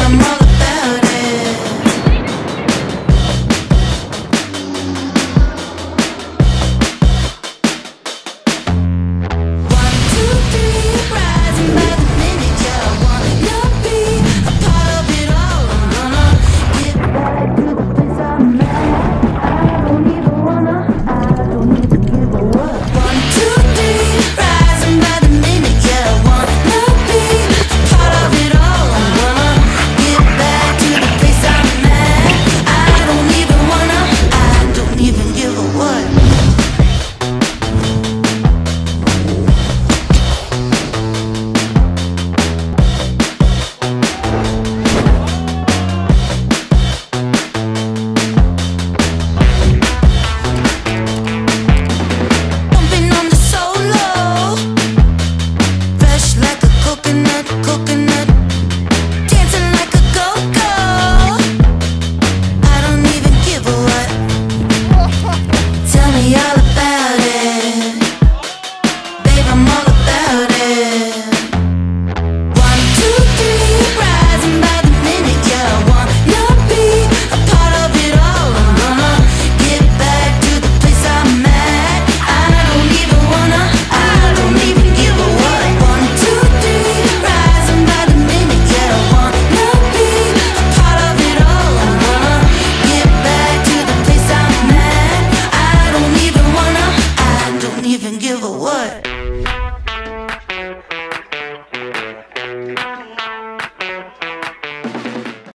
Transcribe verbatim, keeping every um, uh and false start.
I'm all about it. One, two, three, rising by the minute. Yeah, I wanna be a part of it all. I'm gonna get back to the place I'm at. I don't even wanna, I don't even give a what. One, two, three, rising by the minute. Yeah, I wanna be a part of it all. I'm gonna get back to the place I'm at. I don't even wanna, I don't even give a what. Bumping on the solo, fresh like a coconut, coconut, dancing like a go-go. I don't even give a what. Tell me all about it, babe, I'm all about it. One, two, three, rising by the minute. Yeah, I wanna be a part of it all. I'm gonna get back to the place I'm at. I don't even wanna, I don't even give a what. One, two, three, rising by the minute. Yeah, I wanna be a part of it all. I'm gonna get back to the place I'm at. I don't even wanna, I don't even give a what.